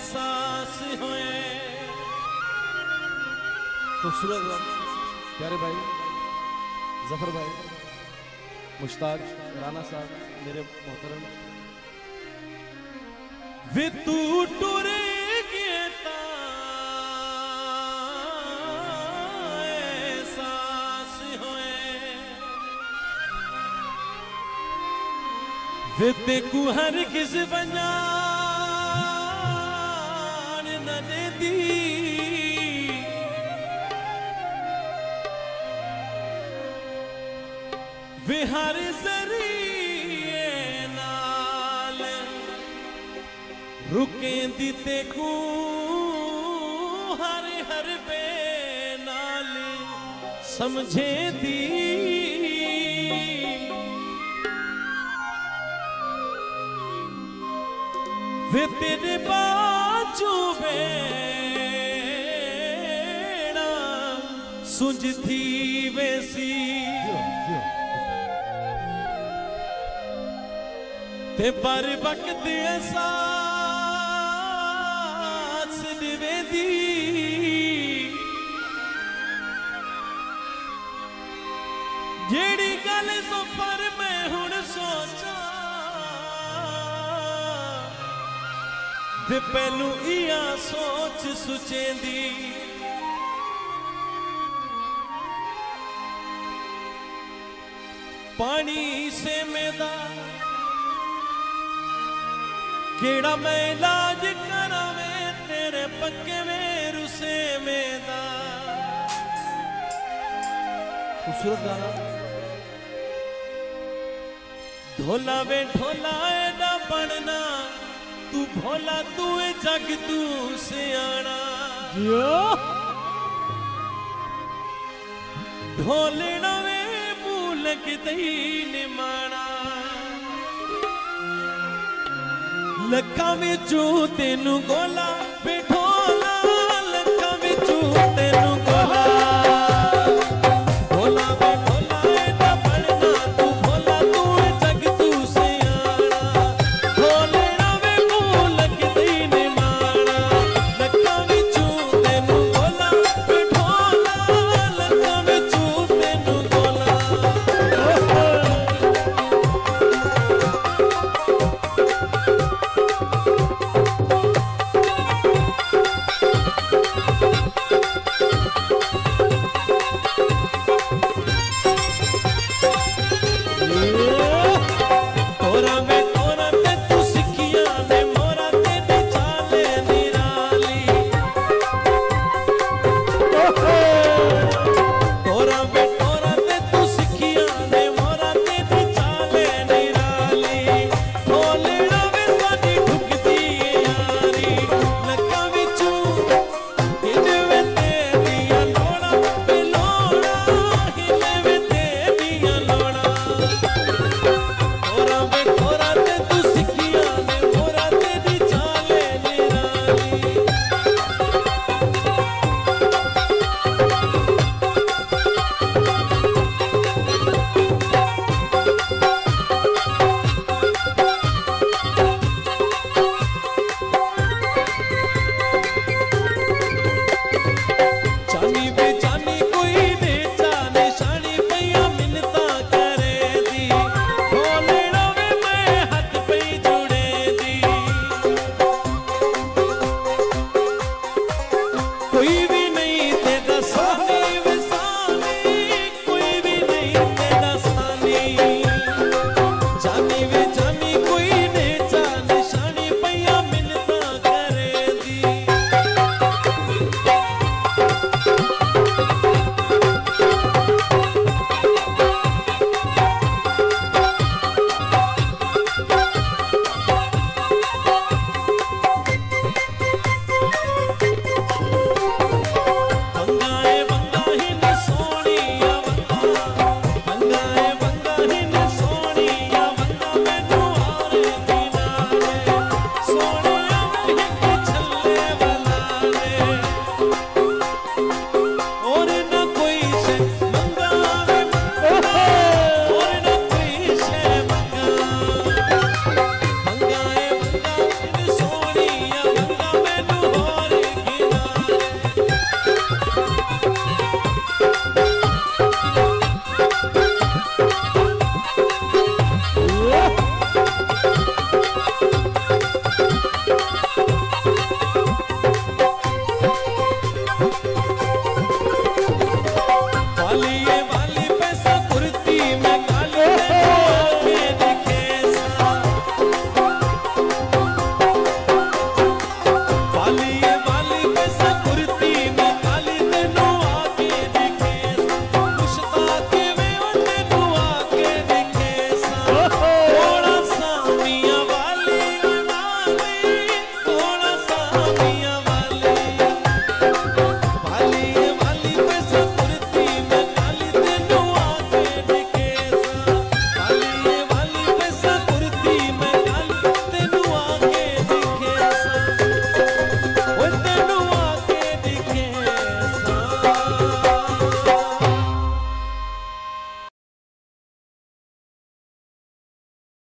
एहसास होए। खूबसूरत प्यारे भाई जफर भाई, मुश्ताक राना साहब, मेरे मोहतरम। वे तू टुर गया एहसास होए। वे ते को हर किस बजान न दे दी। वे हर जरिए नाल रुकेंदी ते को हर हर बे नाल समझे दी। वे तेरे बाजू बेड़ा सुझती वैसी ते पर वक्त एहसास निवेदी। जेड़ी गल सफर मैं हुण सोचा ते पहलू इया सोच सुचेंदी। पानी से मेदा केड़ा मैं इलाज करावे तेरे पक्के में रुसे मेदा। खूबसूरत गाना। ढोला वे ढोला एडा बनना तू भोला तू ए जग तू सियाना। ढोलना वे मूल कितई निमाना। लखा विचू तेनू गोला बेटा